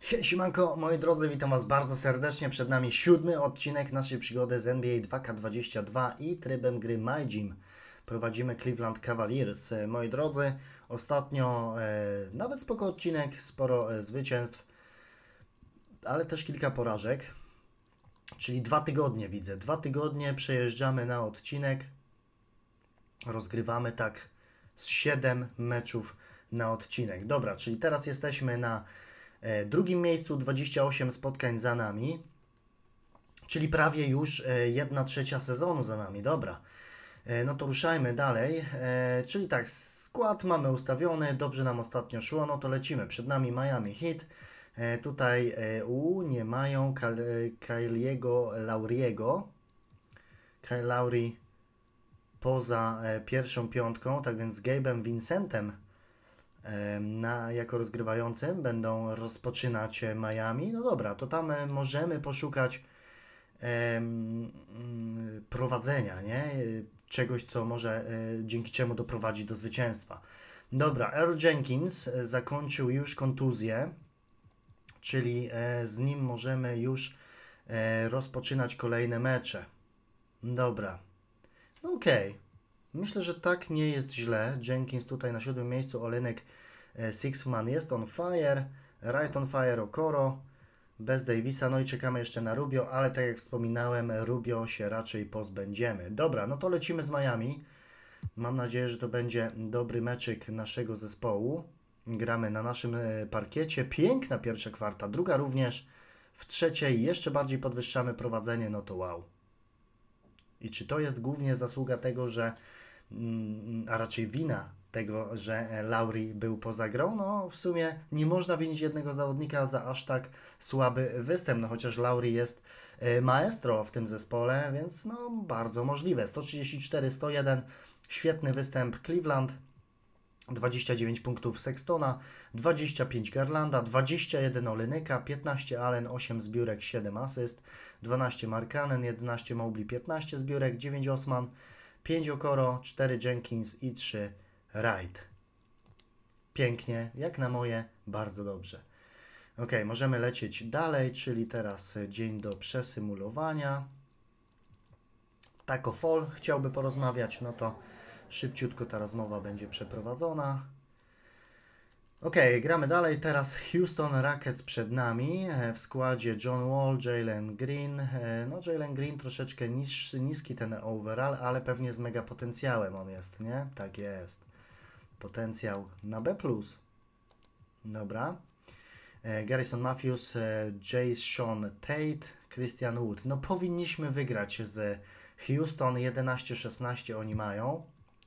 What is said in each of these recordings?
Hej, siemanko, moi drodzy, witam Was bardzo serdecznie. Przed nami 7. odcinek naszej przygody z NBA 2K22 i trybem gry My Gym. Prowadzimy Cleveland Cavaliers. Moi drodzy, ostatnio nawet spoko odcinek, sporo zwycięstw, ale też kilka porażek. Czyli 2 tygodnie widzę. 2 tygodnie przejeżdżamy na odcinek. Rozgrywamy tak z 7 meczów na odcinek. Dobra, czyli teraz jesteśmy na drugim miejscu, 28 spotkań za nami, czyli prawie już 1/3 sezonu za nami. Dobra, no to ruszajmy dalej, czyli tak, skład mamy ustawiony, dobrze nam ostatnio szło, no to lecimy. Przed nami Miami Heat, tutaj nie mają Kyliego Lauriego, Kyle Lowry poza pierwszą piątką, tak więc z Gabe'em Vincentem jako rozgrywającym będą rozpoczynać Miami. No dobra, to tam możemy poszukać prowadzenia, nie? Czegoś, co może dzięki czemu doprowadzi do zwycięstwa. Dobra, Earl Jenkins zakończył już kontuzję, czyli z nim możemy już rozpoczynać kolejne mecze. Dobra, no okej. Myślę, że tak nie jest źle. Jenkins tutaj na 7. miejscu, Olynyk Sixman jest on fire, right on fire Okoro, bez Davisa, no i czekamy jeszcze na Rubio, ale tak jak wspominałem, Rubio się raczej pozbędziemy. Dobra, no to lecimy z Miami. Mam nadzieję, że to będzie dobry meczyk naszego zespołu. Gramy na naszym parkiecie. Piękna pierwsza kwarta, druga również. W trzeciej jeszcze bardziej podwyższamy prowadzenie, no to wow. I czy to jest głównie zasługa tego, że a raczej wina tego, że Lowry był poza grą? No w sumie nie można winić jednego zawodnika za aż tak słaby występ, no chociaż Lowry jest maestro w tym zespole, więc no bardzo możliwe. 134-101, świetny występ Cleveland, 29 punktów Sextona, 25 Garlanda, 21 Olynyka, 15 Allen, 8 zbiórek, 7 asyst, 12 Markkanen, 11 Mobley, 15 zbiórek, 9 Osman, 5 Okoro, 4 Jenkins i 3 Wright. Pięknie, jak na moje, bardzo dobrze. Ok, możemy lecieć dalej, czyli teraz dzień do przesymulowania. Taco Fall chciałby porozmawiać, no to szybciutko ta rozmowa będzie przeprowadzona. Ok, gramy dalej. Teraz Houston Rockets przed nami. W składzie John Wall, Jalen Green. No Jalen Green troszeczkę niski ten overall, ale pewnie z mega potencjałem on jest, nie? Tak jest. Potencjał na B+. Dobra. Garrison Matthews, Jason Tate, Christian Wood. No powinniśmy wygrać z Houston. 11-16 oni mają.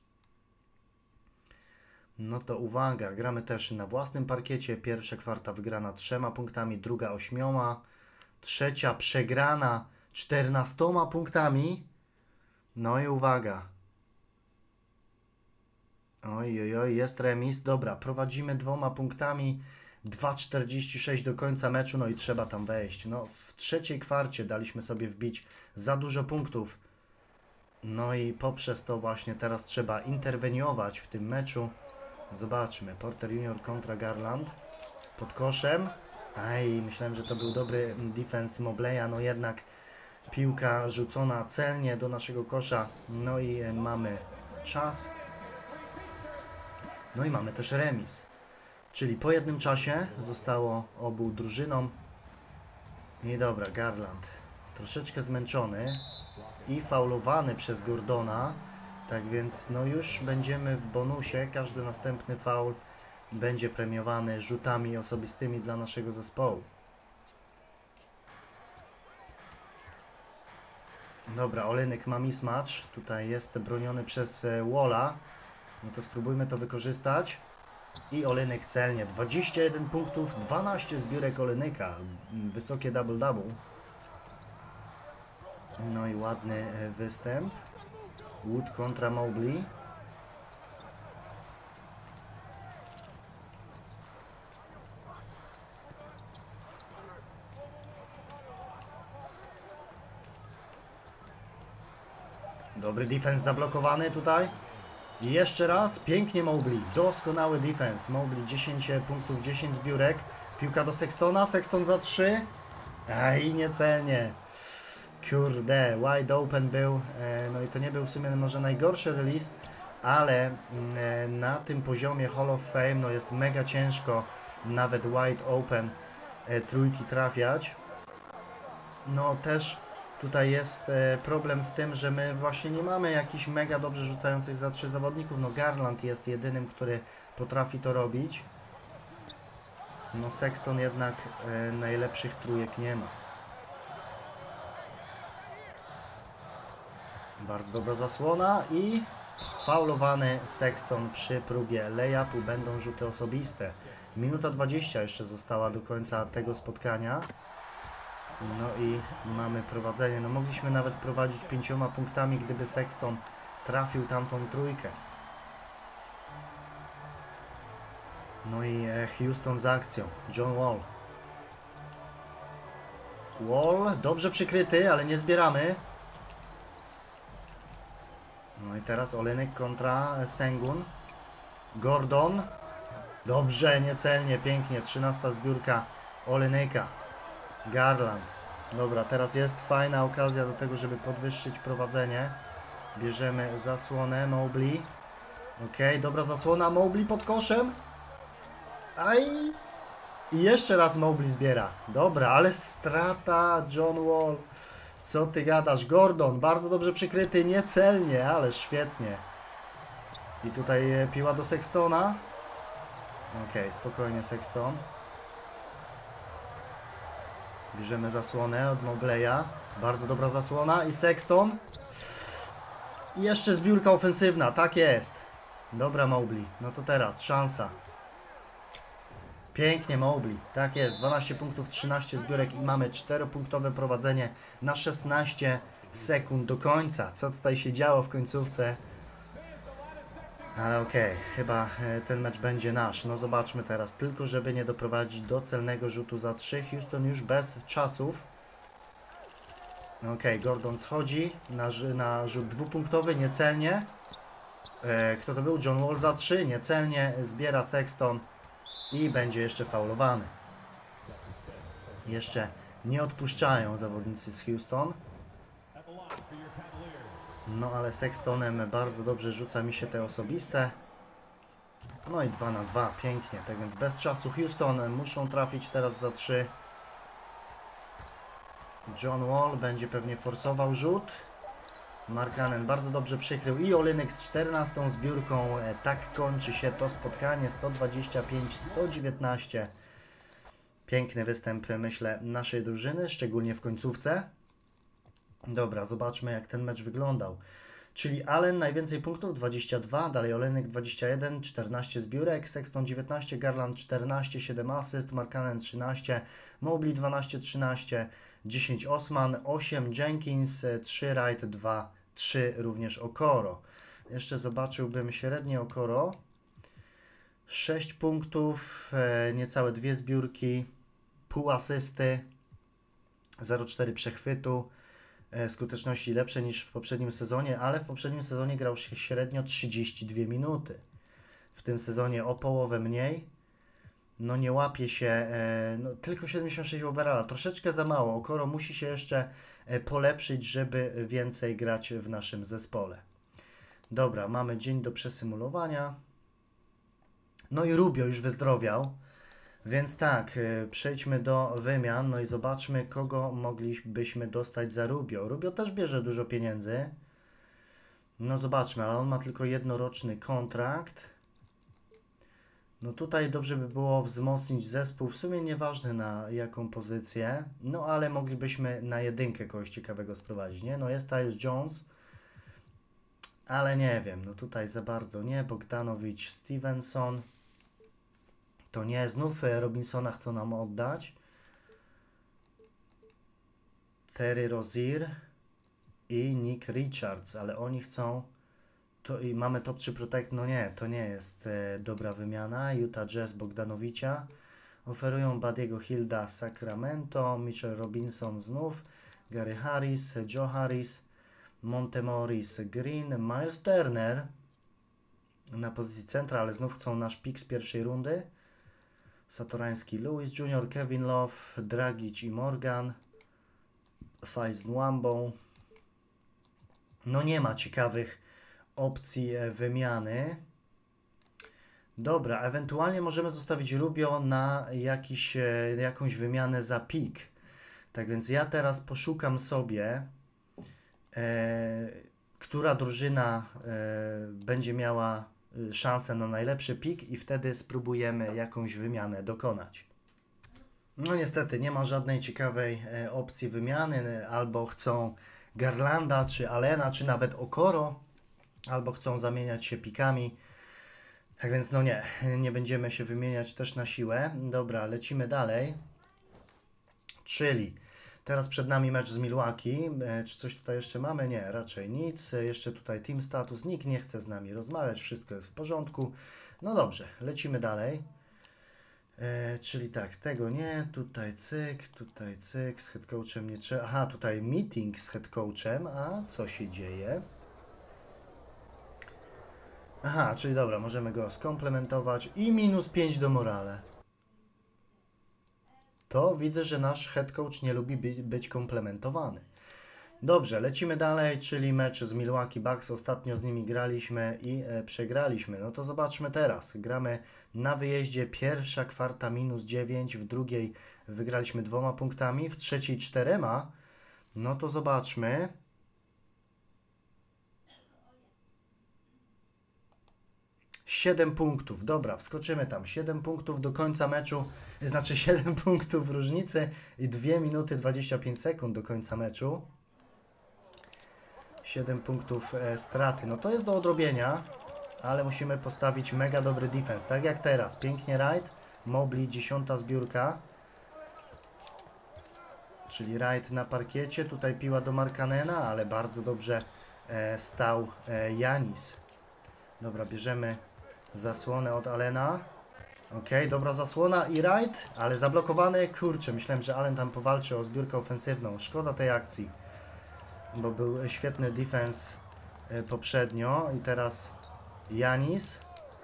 No to uwaga, gramy też na własnym parkiecie. Pierwsza kwarta wygrana 3 punktami, druga 8, trzecia przegrana 14 punktami. No i uwaga. Oj, jest remis. Dobra, prowadzimy 2 punktami, 2:46 do końca meczu, no i trzeba tam wejść. No w trzeciej kwarcie daliśmy sobie wbić za dużo punktów. No i poprzez to właśnie teraz trzeba interweniować w tym meczu. Zobaczmy, Porter Junior kontra Garland pod koszem. Myślałem, że to był dobry defense Mobleya, no jednak piłka rzucona celnie do naszego kosza. No i mamy czas. No i mamy też remis. Czyli po jednym czasie zostało obu drużynom. I dobra, Garland troszeczkę zmęczony i faulowany przez Gordona. Tak więc no już będziemy w bonusie. Każdy następny faul będzie premiowany rzutami osobistymi dla naszego zespołu. Dobra, Olynyk ma mismatch. Tutaj jest broniony przez Walla. No to spróbujmy to wykorzystać. I Olynyk celnie. 21 punktów, 12 zbiórek Olynyka. Wysokie double-double. No i ładny występ. Wood kontra Mobley. Dobry defense zablokowany tutaj. I jeszcze raz, pięknie Mobley. Doskonały defense. Mobley 10 punktów, 10 zbiórek. Piłka do Sextona, Sexton za 3. Aj, niecelnie. Kurde, wide open był, no i to nie był w sumie może najgorszy release, ale na tym poziomie Hall of Fame no jest mega ciężko nawet wide open trójki trafiać. No też tutaj jest problem w tym, że my właśnie nie mamy jakichś mega dobrze rzucających za 3 zawodników. No Garland jest jedynym, który potrafi to robić. No Sexton jednak najlepszych trójek nie ma. Bardzo dobra zasłona i faulowany Sexton przy próbie lay-upu. Będą rzuty osobiste. Minuta 20 jeszcze została do końca tego spotkania. No i mamy prowadzenie. No mogliśmy nawet prowadzić 5 punktami, gdyby Sexton trafił tamtą trójkę. No i Houston z akcją. John Wall. Wall dobrze przykryty, ale nie zbieramy. No i teraz Olynyk kontra Sengun. Gordon. Dobrze, niecelnie, pięknie. 13 zbiórka Olynyka. Garland. Dobra, teraz jest fajna okazja do tego, żeby podwyższyć prowadzenie. Bierzemy zasłonę Mobley. Ok, dobra zasłona Mobley pod koszem. Aj! I jeszcze raz Mobley zbiera. Dobra, ale strata John Wall. Co ty gadasz? Gordon, bardzo dobrze przykryty, niecelnie, ale świetnie. I tutaj piła do Sextona. Ok, spokojnie Sexton. Bierzemy zasłonę od Mobleya. Bardzo dobra zasłona i Sexton. I jeszcze zbiórka ofensywna, tak jest. Dobra Mobley, no to teraz szansa. Pięknie Mobley, tak jest, 12 punktów, 13 zbiórek i mamy 4-punktowe prowadzenie na 16 sekund do końca. Co tutaj się działo w końcówce? Ale okej, chyba ten mecz będzie nasz. No zobaczmy teraz, tylko żeby nie doprowadzić do celnego rzutu za 3. Houston już bez czasów. Okej, Gordon schodzi na rzut dwupunktowy, niecelnie. Kto to był? John Wall za 3, niecelnie, zbiera Sexton. I będzie jeszcze faulowany. Jeszcze nie odpuszczają zawodnicy z Houston. No ale Sextonem bardzo dobrze rzuca mi się te osobiste. No i 2 na 2, pięknie. Tak więc bez czasu Houston muszą trafić teraz za 3. John Wall będzie pewnie forsował rzut. Markkanen bardzo dobrze przykrył i Olynyk z 14 zbiórką. Tak kończy się to spotkanie. 125-119. Piękny występ, myślę, naszej drużyny, szczególnie w końcówce. Dobra, zobaczmy jak ten mecz wyglądał. Czyli Allen najwięcej punktów, 22, dalej Olynyk 21, 14 zbiórek, Sexton 19, Garland 14, 7 asyst, Markkanen 13, Mobley 12, 13, 10 Osman, 8 Jenkins, 3 Wright, 2, 3 również Okoro. Jeszcze zobaczyłbym średnie Okoro. 6 punktów, niecałe 2 zbiórki, pół asysty, 0,4 przechwytu. Skuteczności lepsze niż w poprzednim sezonie, ale w poprzednim sezonie grał się średnio 32 minuty. W tym sezonie o połowę mniej. No nie łapie się, no, tylko 76 overalla, troszeczkę za mało. Okoro musi się jeszcze polepszyć, żeby więcej grać w naszym zespole. Dobra, mamy dzień do przesymulowania. No i Rubio już wyzdrowiał. Więc tak, przejdźmy do wymian, no i zobaczmy, kogo moglibyśmy dostać za Rubio. Rubio też bierze dużo pieniędzy. No zobaczmy, ale on ma tylko jednoroczny kontrakt. No tutaj dobrze by było wzmocnić zespół, w sumie nieważne na jaką pozycję. No ale moglibyśmy na jedynkę kogoś ciekawego sprowadzić, nie? No jest Tyus Jones, ale nie wiem, no tutaj za bardzo nie. Bogdanowicz, Stevenson. To nie, znów Robinsona chcą nam oddać. Terry Rozier i Nick Richards, ale oni chcą... To i mamy top 3 protect, no nie, to nie jest dobra wymiana. Utah Jazz Bogdanowicza. Oferują Buddy'ego Hilda z Sacramento, Mitchell Robinson znów, Gary Harris, Joe Harris, Montemoris Green, Miles Turner na pozycji centra, ale znów chcą nasz pick z pierwszej rundy. Satorański, Lewis Jr., Kevin Love, Dragic i Morgan, Faiz Nwambą. No nie ma ciekawych opcji wymiany. Dobra, ewentualnie możemy zostawić Rubio na jakąś wymianę za pik. Tak więc ja teraz poszukam sobie, która drużyna będzie miała szansę na najlepszy pik i wtedy spróbujemy jakąś wymianę dokonać. No niestety nie ma żadnej ciekawej opcji wymiany, albo chcą Garlanda, czy Allena, czy nawet Okoro, albo chcą zamieniać się pikami. Tak więc no nie będziemy się wymieniać też na siłę. Dobra, lecimy dalej. Czyli teraz przed nami mecz z Milwaukee. Czy coś tutaj jeszcze mamy? Nie, raczej nic. Jeszcze tutaj team status. Nikt nie chce z nami rozmawiać. Wszystko jest w porządku. No dobrze, lecimy dalej. Czyli tak, tego nie. Tutaj cyk. Z head coachem nie trzeba. Aha, tutaj meeting z head coachem. A co się dzieje? Aha, czyli dobra, możemy go skomplementować i -5 do morale. To widzę, że nasz head coach nie lubi być komplementowany. Dobrze, lecimy dalej, czyli mecz z Milwaukee Bucks. Ostatnio z nimi graliśmy i przegraliśmy. No to zobaczmy teraz. Gramy na wyjeździe, pierwsza kwarta -9, w drugiej wygraliśmy 2 punktami, w trzeciej 4. No to zobaczmy. Siedem punktów, dobra, wskoczymy tam. 7 punktów do końca meczu, znaczy 7 punktów różnicy i 2 minuty 25 sekund do końca meczu. 7 punktów straty, no to jest do odrobienia, ale musimy postawić mega dobry defense, tak jak teraz. Pięknie Wright, Mobley 10. zbiórka, czyli Wright na parkiecie, tutaj piła do Markkanena, ale bardzo dobrze stał Giannis. Dobra, bierzemy zasłonę od Allena. Ok, dobra zasłona i Wright, ale zablokowany. Kurczę, myślałem, że Allen tam powalczy o zbiórkę ofensywną. Szkoda tej akcji, bo był świetny defense poprzednio i teraz Giannis.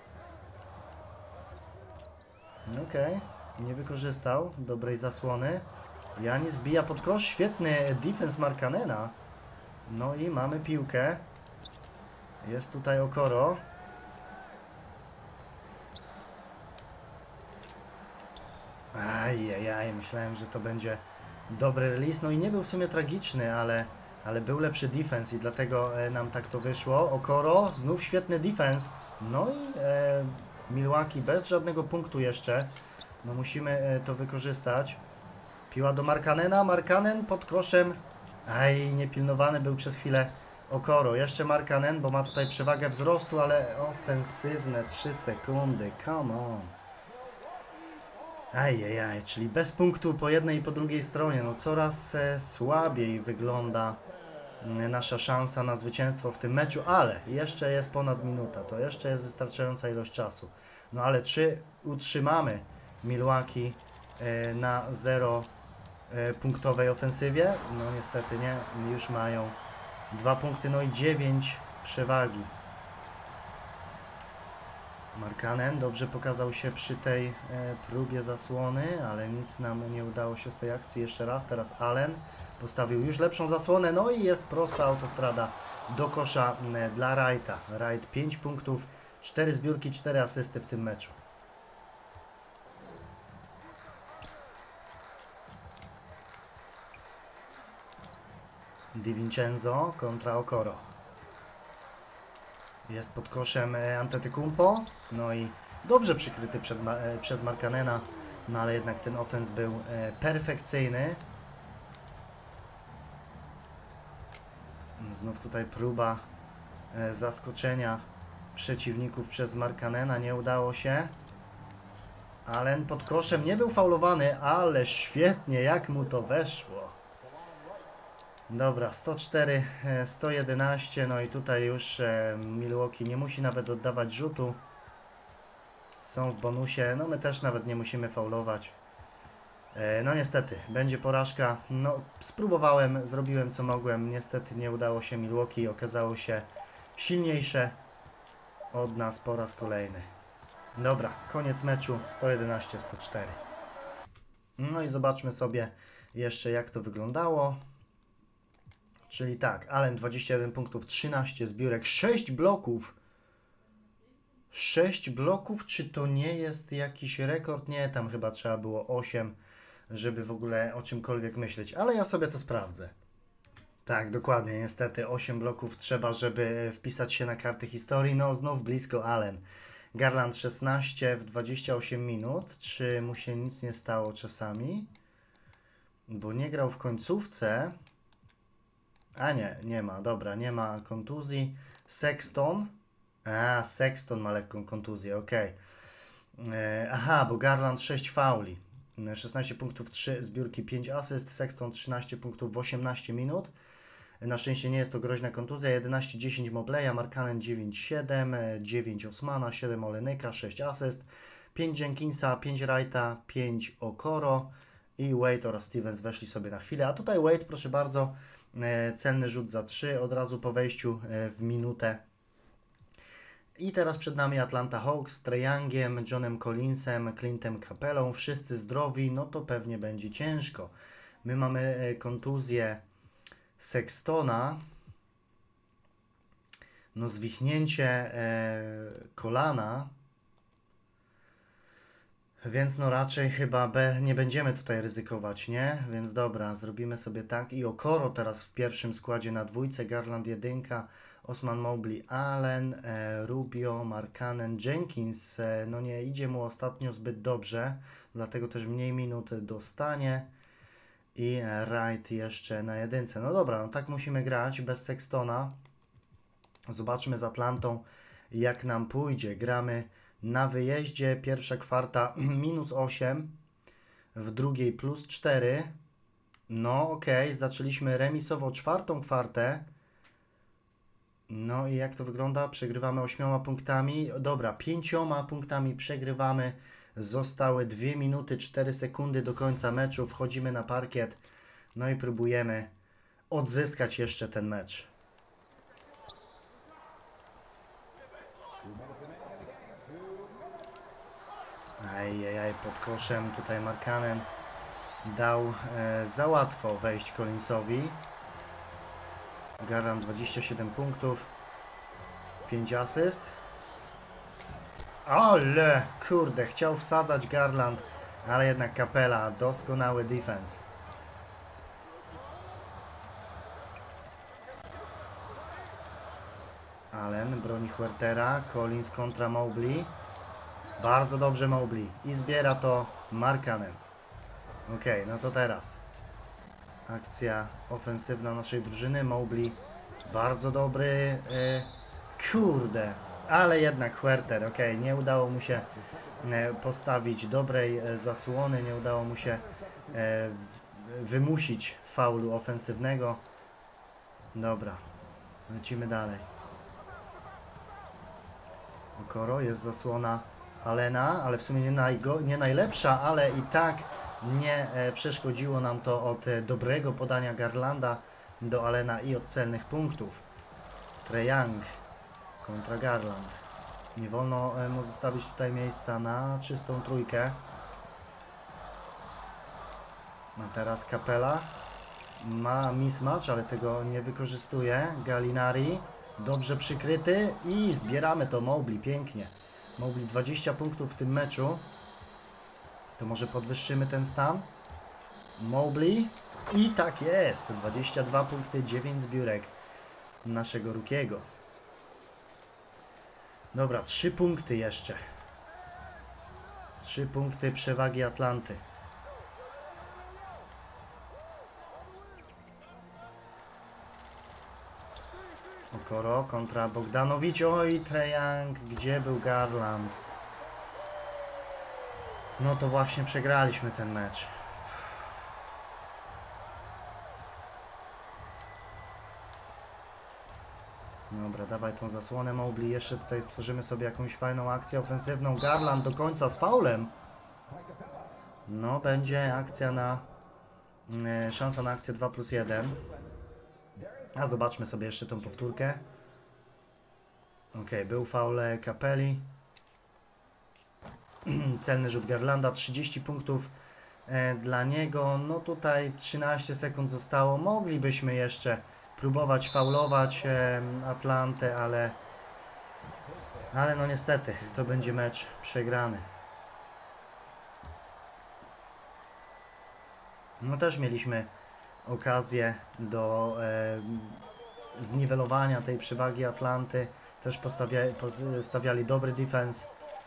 Ok, nie wykorzystał dobrej zasłony. Giannis wbija pod kosz, świetny defense Markkanena. No i mamy piłkę. Jest tutaj Okoro. Ajajaj, myślałem, że to będzie dobry release. No i nie był w sumie tragiczny, ale był lepszy defense i dlatego nam tak to wyszło. Okoro, znów świetny defense. No i Milwaukee bez żadnego punktu jeszcze. No musimy to wykorzystać. Piła do Markkanena, Markkanen pod koszem. Aj, niepilnowany był przez chwilę Okoro. Jeszcze Markkanen, bo ma tutaj przewagę wzrostu, ale ofensywne 3 sekundy. Come on. Ajajaj, czyli bez punktu po jednej i po drugiej stronie. No coraz słabiej wygląda nasza szansa na zwycięstwo w tym meczu, ale jeszcze jest ponad minuta. To jeszcze jest wystarczająca ilość czasu. No ale czy utrzymamy Milwaukee na 0 punktowej ofensywie? No niestety nie. Już mają 2 punkty, no i 9 przewagi. Markkanen dobrze pokazał się przy tej próbie zasłony, ale nic nam nie udało się z tej akcji. Jeszcze raz, teraz Allen postawił już lepszą zasłonę, no i jest prosta autostrada do kosza dla Wrighta. Wright 5 punktów, 4 zbiórki, 4 asysty w tym meczu. Di Vincenzo kontra Okoro. Jest pod koszem Antetokounmpo, no i dobrze przykryty przez Markkanena, no ale jednak ten ofens był perfekcyjny. Znów tutaj próba zaskoczenia przeciwników przez Markkanena, nie udało się. Allen pod koszem, nie był faulowany, ale świetnie, jak mu to weszło. Dobra, 104, 111, no i tutaj już Milwaukee nie musi nawet oddawać rzutu. Są w bonusie, no my też nawet nie musimy faulować. No niestety, będzie porażka. No spróbowałem, zrobiłem co mogłem, niestety nie udało się. Milwaukee okazało się silniejsze od nas po raz kolejny. Dobra, koniec meczu 111-104. No i zobaczmy sobie jeszcze jak to wyglądało. Czyli tak, Allen 21 punktów, 13 zbiórek, 6 bloków. 6 bloków, czy to nie jest jakiś rekord? Nie, tam chyba trzeba było 8, żeby w ogóle o czymkolwiek myśleć, ale ja sobie to sprawdzę. Tak, dokładnie, niestety 8 bloków trzeba, żeby wpisać się na karty historii. No, znów blisko Allen. Garland 16 w 28 minut. Czy mu się nic nie stało czasami? Bo nie grał w końcówce. A nie, nie ma, dobra, nie ma kontuzji. Sexton. A, Sexton ma lekką kontuzję, ok. Aha, bo Garland 6 fauli. 16 punktów, 3 zbiórki, 5 asyst. Sexton 13 punktów w 18 minut. Na szczęście nie jest to groźna kontuzja. 11-10 Mobleya, Markkanen 9-7, 9 Osmana, 7 Olenyka, 6 asyst, 5 Jenkinsa, 5 Wrighta, 5 Okoro i Wade oraz Stevens weszli sobie na chwilę. A tutaj Wade, proszę bardzo, celny rzut za 3 od razu po wejściu w minutę. I teraz przed nami Atlanta Hawks z Trae Youngiem, Johnem Collinsem, Clintem Capellą. Wszyscy zdrowi, no to pewnie będzie ciężko. My mamy kontuzję Sextona, no zwichnięcie kolana, więc no raczej chyba nie będziemy tutaj ryzykować, nie? Więc dobra, zrobimy sobie tak. I Okoro teraz w pierwszym składzie na dwójce, Garland 1, Osman, Mobley, Allen, Rubio, Markkanen, Jenkins, no nie idzie mu ostatnio zbyt dobrze, dlatego też mniej minut dostanie. I Wright jeszcze na 1. No dobra, no tak musimy grać bez Sextona. Zobaczmy z Atlantą jak nam pójdzie. Gramy na wyjeździe, pierwsza kwarta minus 8, w drugiej plus 4. No ok, zaczęliśmy remisowo czwartą kwartę. No i jak to wygląda? Przegrywamy 8 punktami. Dobra, 5 punktami przegrywamy. Zostały 2 minuty 4 sekundy do końca meczu. Wchodzimy na parkiet. No i próbujemy odzyskać jeszcze ten mecz. Ajajaj, pod koszem tutaj Markkanen dał za łatwo wejść Collinsowi. Garland 27 punktów, 5 asyst. Ale kurde, chciał wsadzać Garland, ale jednak Capella, doskonały defense. Allen broni Huertera, Collins kontra Mobley. Bardzo dobrze Mobley i zbiera to Markkanen. Ok, no to teraz akcja ofensywna naszej drużyny. Mobley bardzo dobry. Kurde, ale jednak Huerter. Ok, nie udało mu się postawić dobrej zasłony, nie udało mu się wymusić faulu ofensywnego. Dobra, lecimy dalej. Okoro, jest zasłona Allena, ale w sumie nie najlepsza, ale i tak nie przeszkodziło nam to od dobrego podania Garlanda do Allena i od celnych punktów. Trae Young kontra Garland. Nie wolno mu zostawić tutaj miejsca na czystą trójkę. A teraz Capella ma mismatch, ale tego nie wykorzystuje. Gallinari dobrze przykryty i zbieramy to Mobley, pięknie. Mobley 20 punktów w tym meczu. To może podwyższymy ten stan. Mobley i tak jest. 22 punkty, 9 zbiórek naszego rookiego. Dobra, 3 punkty jeszcze. 3 punkty przewagi Atlanty. Okoro kontra Bogdanowicz. Oj, Trae Young, gdzie był Garland? No to właśnie przegraliśmy ten mecz. Dobra, dawaj tą zasłonę Mobley. Jeszcze tutaj stworzymy sobie jakąś fajną akcję ofensywną. Garland do końca z faulem. No, będzie akcja na... szansa na akcję 2+1. A zobaczmy sobie jeszcze tą powtórkę. Ok, był faul Capelli. celny rzut Garlanda, 30 punktów dla niego. No tutaj 13 sekund zostało. Moglibyśmy jeszcze próbować faulować Atlantę, ale no niestety to będzie mecz przegrany. No też mieliśmy okazję do zniwelowania tej przewagi Atlanty. Też stawiali dobry defense.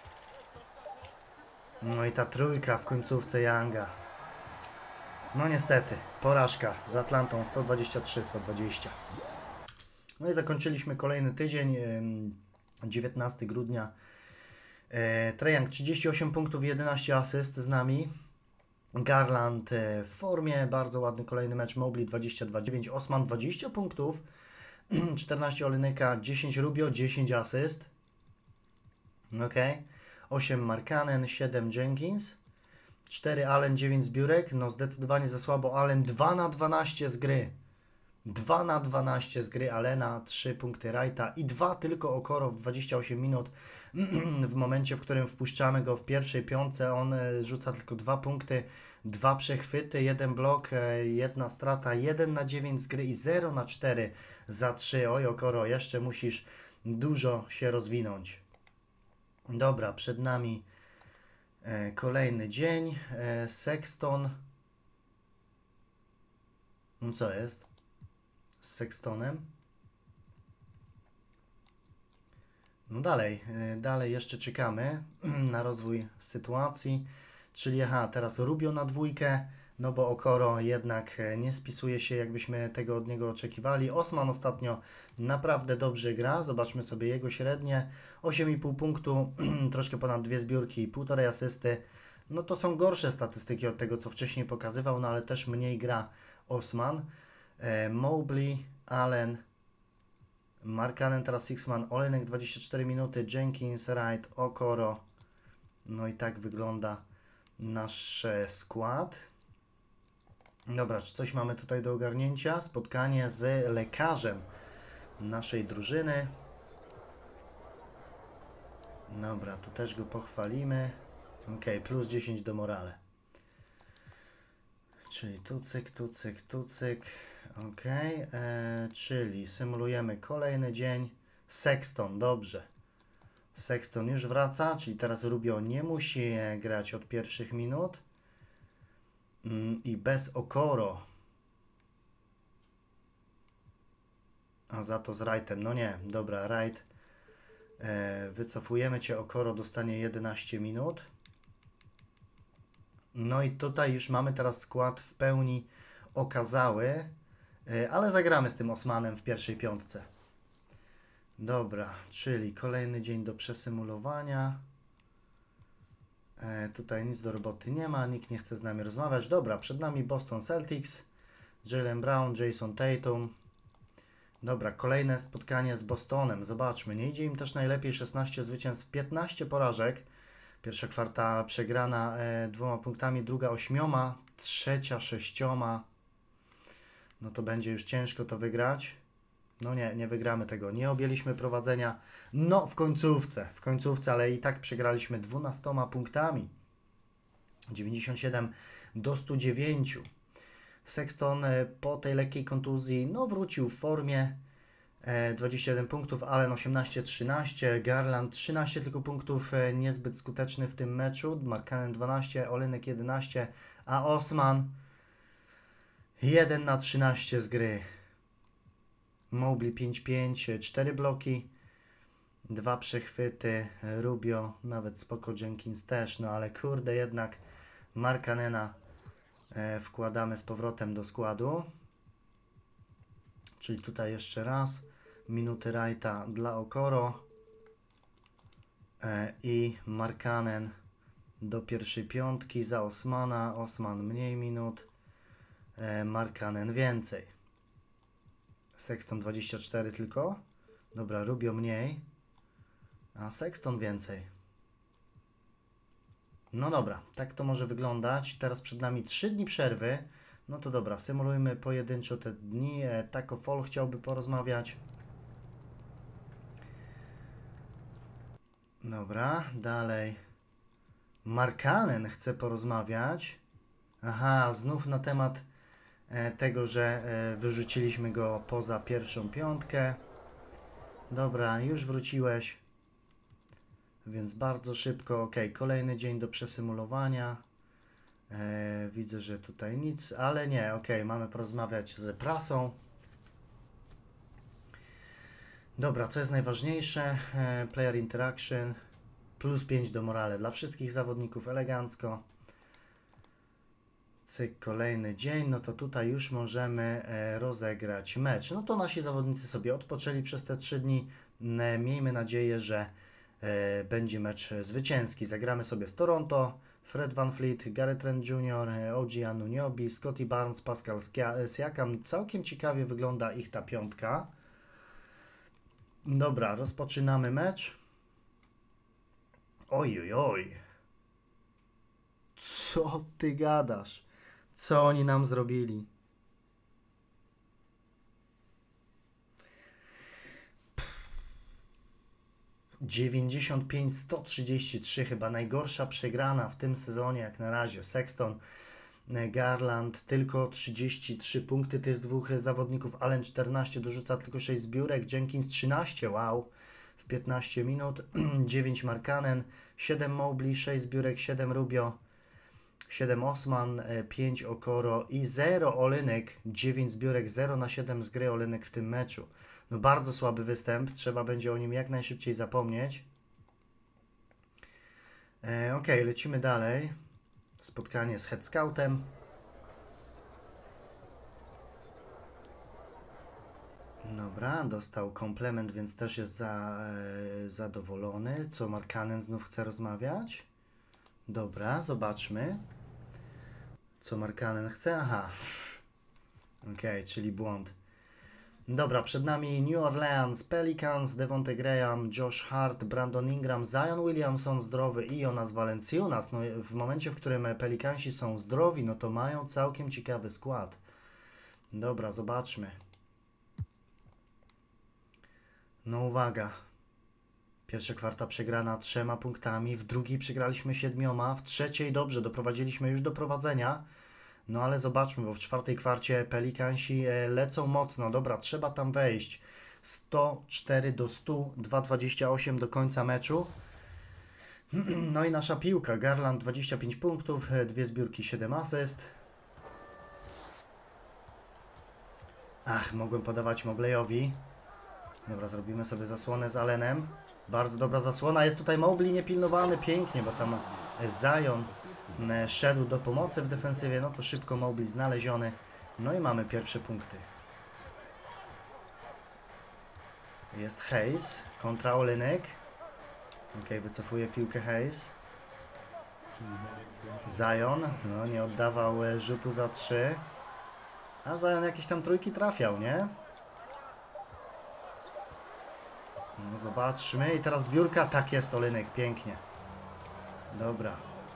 No i ta trójka w końcówce Younga. No niestety, porażka z Atlantą 123-120. No i zakończyliśmy kolejny tydzień, 19 grudnia. Trae Young 38 punktów, 11 asyst z nami. Garland w formie, bardzo ładny kolejny mecz. Mobley 22-9, Osman 20 punktów, 14 Olynyka, 10 Rubio, 10 asyst. Ok. 8 Markkanen, 7 Jenkins, 4 Allen, 9 zbiórek. No zdecydowanie za słabo Allen, 2 na 12 z gry. 2 na 12 z gry Allena, 3 punkty Wrighta i 2 tylko Okoro w 28 minut. W momencie, w którym wpuszczamy go w pierwszej piątce, on rzuca tylko 2 punkty, 2 przechwyty, 1 blok, 1 strata, 1 na 9 z gry i 0 na 4 za 3. Oj Okoro, jeszcze musisz dużo się rozwinąć. Dobra, przed nami kolejny dzień. Sexton. No co jest z Sextonem? No dalej jeszcze czekamy na rozwój sytuacji, czyli teraz Rubio na dwójkę, no bo Okoro jednak nie spisuje się, jakbyśmy tego od niego oczekiwali. Osman ostatnio naprawdę dobrze gra, zobaczmy sobie jego średnie, 8,5 punktu, troszkę ponad 2 zbiórki, 1,5 asysty. No to są gorsze statystyki od tego, co wcześniej pokazywał, no ale też mniej gra Osman. Mobley, Allen, Markkanen, teraz Sixman, Olynyk 24 minuty, Jenkins, Wright, Okoro. No i tak wygląda nasz skład. Dobra, czy coś mamy tutaj do ogarnięcia? Spotkanie z lekarzem naszej drużyny. Dobra, tu też go pochwalimy. Ok, plus 10 do morale. Czyli tucyk. Ok, czyli symulujemy kolejny dzień. Sexton, dobrze. Sexton już wraca, czyli teraz Rubio nie musi grać od pierwszych minut. I bez Okoro. A za to z Wrightem. No nie, dobra, Wright. Wycofujemy Cię, Okoro dostanie 11 minut. No i tutaj już mamy teraz skład w pełni okazały, ale zagramy z tym Osmanem w pierwszej piątce. Dobra, czyli kolejny dzień do przesymulowania. Tutaj nic do roboty nie ma, nikt nie chce z nami rozmawiać. Dobra, przed nami Boston Celtics, Jaylen Brown, Jason Tatum. Dobra, kolejne spotkanie z Bostonem. Zobaczmy, nie idzie im też najlepiej, 16 zwycięstw, 15 porażek. Pierwsza kwarta przegrana 2 punktami, druga 8, trzecia 6. No to będzie już ciężko to wygrać. No nie wygramy tego. Nie objęliśmy prowadzenia. No w końcówce, ale i tak przegraliśmy 12 punktami. 97-109. Sexton po tej lekkiej kontuzji, no wrócił w formie. 21 punktów, Allen 18-13, Garland 13 tylko punktów, niezbyt skuteczny w tym meczu, Markkanen 12, Olynyk 11, a Osman 1 na 13 z gry. Mobley 5-5, 4 bloki, 2 przechwyty, Rubio nawet spoko, Jenkins też, no ale kurde jednak Markkanena wkładamy z powrotem do składu. Czyli tutaj jeszcze raz minuty Wrighta dla Okoro i Markkanen do pierwszej piątki za Osmana. Osman mniej minut, Markkanen więcej. Sexton 24 tylko. Dobra, Rubio mniej, a Sexton więcej. No dobra, tak to może wyglądać. Teraz przed nami 3 dni przerwy. No to dobra, symulujmy pojedynczo te dni. Taco Fall chciałby porozmawiać. Dobra, dalej. Markkanen chce porozmawiać. Aha, znów na temat tego, że wyrzuciliśmy go poza pierwszą piątkę. Dobra, już wróciłeś. Więc bardzo szybko. Ok, kolejny dzień do przesymulowania. Widzę, że tutaj nic, ale nie. Ok, mamy porozmawiać z prasą. Dobra, co jest najważniejsze? Player interaction. Plus 5 do morale dla wszystkich zawodników. Elegancko. Cyk, kolejny dzień, no to tutaj już możemy rozegrać mecz. No to nasi zawodnicy sobie odpoczęli przez te 3 dni. Miejmy nadzieję, że będzie mecz zwycięski. Zagramy sobie z Toronto, Fred VanVleet, Gary Trent Jr., OG Anunoby, Scotty Barnes, Pascal Siakam. Całkiem ciekawie wygląda ich ta piątka. Dobra, rozpoczynamy mecz. Oj, oj, oj. Co ty gadasz? Co oni nam zrobili? Dziewięćdziesiąt 133, chyba najgorsza przegrana w tym sezonie jak na razie. Sexton, Garland, tylko 33 punkty tych dwóch zawodników. Allen 14, dorzuca tylko 6 zbiórek. Jenkins 13, wow, w 15 minut. 9 Markkanen, 7 Mobley, 6 zbiórek, 7 Rubio, 7 Osman, 5 Okoro i 0 Olynyk, 9 zbiórek, 0 na 7 z gry Olynyk w tym meczu. No bardzo słaby występ, trzeba będzie o nim jak najszybciej zapomnieć. Ok, lecimy dalej. Spotkanie z Head Scoutem. Dobra, dostał komplement, więc też jest zadowolony. Co, Markkanen znów chce rozmawiać? Dobra, zobaczmy. Co Markkanen chce? Aha. Ok, czyli błąd. Dobra, przed nami New Orleans Pelicans, Devonte Graham, Josh Hart, Brandon Ingram, Zion Williamson zdrowy i Jonas Valanciunas. No, w momencie, w którym Pelicansi są zdrowi, no to mają całkiem ciekawy skład. Dobra, zobaczmy. No uwaga. Pierwsza kwarta przegrana 3 punktami, w drugiej przegraliśmy 7, w trzeciej dobrze, doprowadziliśmy już do prowadzenia. No ale zobaczmy, bo w czwartej kwarcie Pelicansi lecą mocno. Dobra, trzeba tam wejść. 104 do 100, 2,28 do końca meczu. No i nasza piłka. Garland 25 punktów, 2 zbiórki, 7 asyst. Ach, mogłem podawać Mobleyowi. Dobra, zrobimy sobie zasłonę z Allenem. Bardzo dobra zasłona. Jest tutaj Mobley niepilnowany. Pięknie, bo tam Zion szedł do pomocy w defensywie. No to szybko Mobley znaleziony. No i mamy pierwsze punkty. Jest Hayes kontra Olynyk. Ok, wycofuje piłkę Hayes. Zion. No nie oddawał rzutu za 3. A Zion jakieś tam trójki trafiał, nie? No zobaczmy. I teraz zbiórka. Tak jest, Olynyk. Pięknie. Dobra.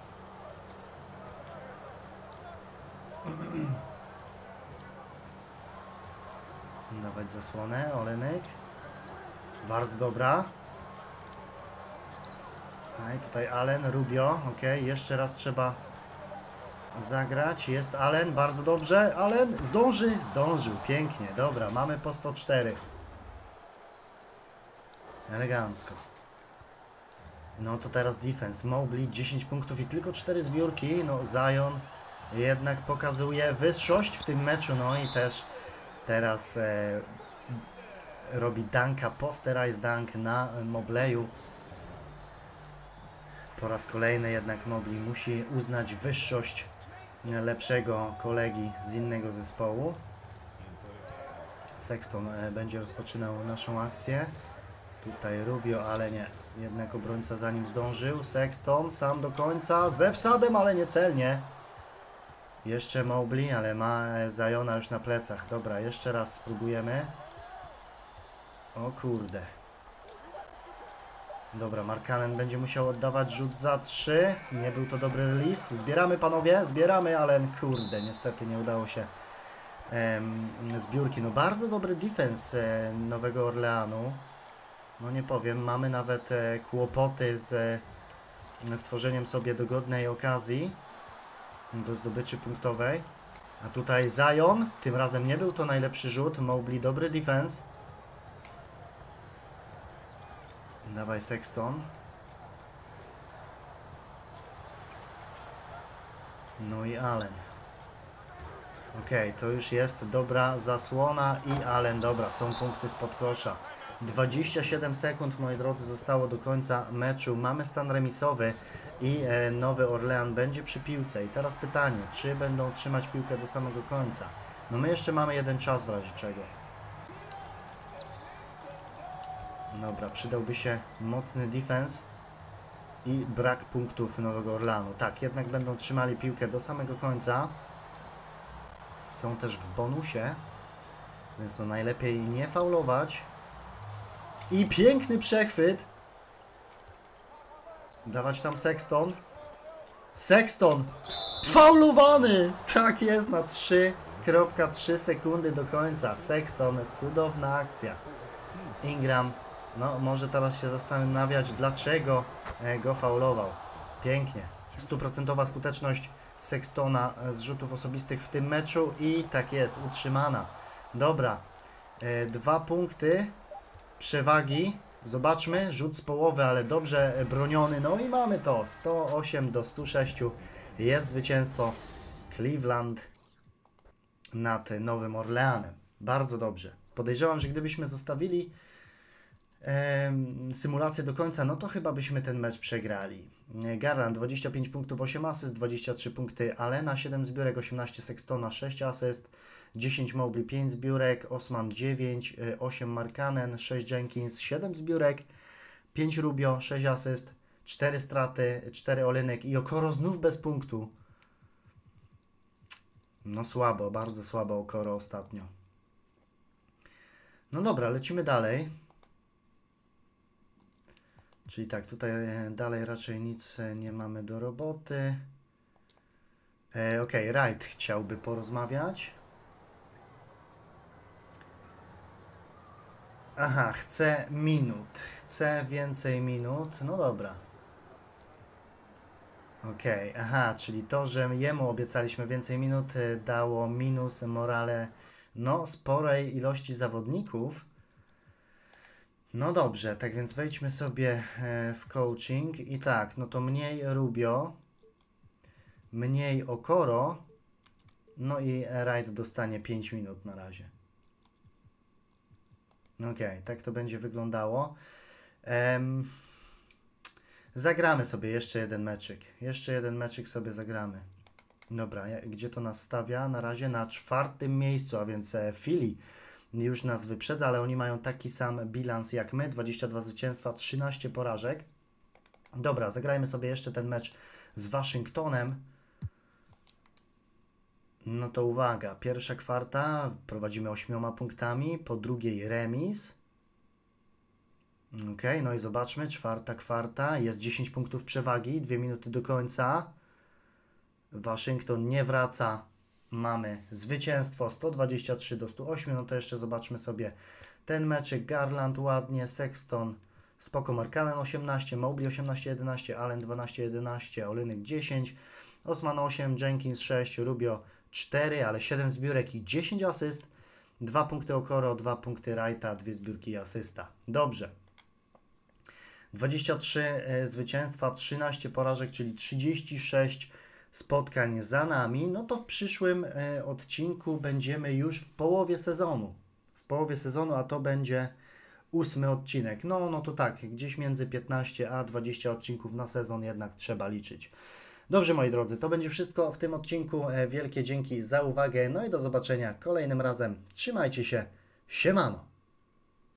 Dawać zasłonę. Olynyk. Bardzo dobra. No i tutaj Allen, Rubio. Ok, jeszcze raz trzeba zagrać. Jest Allen. Bardzo dobrze. Allen zdąży. Zdążył. Pięknie. Dobra, mamy po 104. Elegancko. No to teraz defense. Mobley 10 punktów i tylko 4 zbiórki. No Zion jednak pokazuje wyższość w tym meczu. No i też teraz robi dunka, posterize dunk na Mobleyu. Po raz kolejny jednak Mobley musi uznać wyższość lepszego kolegi z innego zespołu. Sexton będzie rozpoczynał naszą akcję. Tutaj Rubio, ale nie. Jednak obrońca za nim zdążył. Sexton sam do końca. Ze wsadem, ale niecelnie. Jeszcze Mobley, ale ma Ziona już na plecach. Dobra, jeszcze raz spróbujemy. O kurde. Dobra, Markkanen będzie musiał oddawać rzut za 3. Nie był to dobry release. Zbieramy, panowie, zbieramy, ale kurde, niestety nie udało się zbiórki. No bardzo dobry defense Nowego Orleanu. No nie powiem, mamy nawet kłopoty z stworzeniem sobie dogodnej okazji do zdobyczy punktowej. A tutaj Zion, tym razem nie był to najlepszy rzut. Mobley dobry defense. Dawaj Sexton. No i Allen. Ok, to już jest dobra zasłona i Allen, dobra, są punkty spod kosza. 27 sekund, moi drodzy, zostało do końca meczu. Mamy stan remisowy i Nowy Orlean będzie przy piłce. I teraz pytanie, czy będą trzymać piłkę do samego końca? No my jeszcze mamy jeden czas w razie czego. Dobra, przydałby się mocny defense i brak punktów Nowego Orleanu. Tak, jednak będą trzymali piłkę do samego końca. Są też w bonusie, więc no najlepiej nie faulować. I piękny przechwyt. Dawać tam Sexton. Sexton! Faulowany! Tak jest, na 3,3 sekundy do końca. Sexton, cudowna akcja. Ingram, no może teraz się zastanawiać, dlaczego go faulował. Pięknie. 100% skuteczność Sextona z rzutów osobistych w tym meczu i tak jest, utrzymana. Dobra, 2 punkty przewagi. Zobaczmy, rzut z połowy, ale dobrze broniony. No i mamy to, 108-106. Jest zwycięstwo Cleveland nad Nowym Orleanem. Bardzo dobrze. Podejrzewam, że gdybyśmy zostawili symulację do końca, no to chyba byśmy ten mecz przegrali. Garland 25 punktów, 8 asyst, 23 punkty Allena, 7 zbiórek, 18 Sextona, 6 asyst, 10 Mobley, 5 zbiórek, Osman 9, 8 Markkanen, 6 Jenkins, 7 zbiórek, 5 Rubio, 6 asyst, 4 straty, 4 Olynyk i Okoro znów bez punktu. No słabo, bardzo słabo Okoro ostatnio. No dobra, lecimy dalej. Czyli tak, tutaj dalej raczej nic nie mamy do roboty. Ok, Wright chciałby porozmawiać. Aha, chce minut. Chce więcej minut. No dobra. Ok, aha, czyli to, że jemu obiecaliśmy więcej minut, dało minus morale no sporej ilości zawodników. No dobrze, tak więc wejdźmy sobie w coaching i tak, no to mniej Rubio, mniej Okoro, no i Wright dostanie 5 minut na razie. Ok, tak to będzie wyglądało. Zagramy sobie jeszcze jeden meczyk. Jeszcze jeden meczyk sobie zagramy. Dobra, gdzie to nas stawia? Na razie na 4. miejscu, a więc Philly już nas wyprzedza, ale oni mają taki sam bilans jak my. 22 zwycięstwa, 13 porażek. Dobra, zagrajmy sobie jeszcze ten mecz z Waszyngtonem. No to uwaga, pierwsza kwarta, prowadzimy 8 punktami, po drugiej remis. Ok, no i zobaczmy, czwarta kwarta, jest 10 punktów przewagi, 2 minuty do końca. Waszyngton nie wraca, mamy zwycięstwo 123-108, no to jeszcze zobaczmy sobie ten meczek. Garland ładnie, Sexton spoko, Markkanen 18, Mobley 18-11, Allen 12-11, Olynyk 10, Osman 8, Jenkins 6, Rubio 4, ale 7 zbiórek i 10 asyst, 2 punkty Okoro, 2 punkty Wrighta, 2 zbiórki i asysta. Dobrze. 23 zwycięstwa, 13 porażek, czyli 36 spotkań za nami. No to w przyszłym odcinku będziemy już w połowie sezonu. W połowie sezonu, a to będzie 8 odcinek. No to tak, gdzieś między 15 a 20 odcinków na sezon jednak trzeba liczyć. Dobrze, moi drodzy, to będzie wszystko w tym odcinku. Wielkie dzięki za uwagę, no i do zobaczenia kolejnym razem. Trzymajcie się, siemano!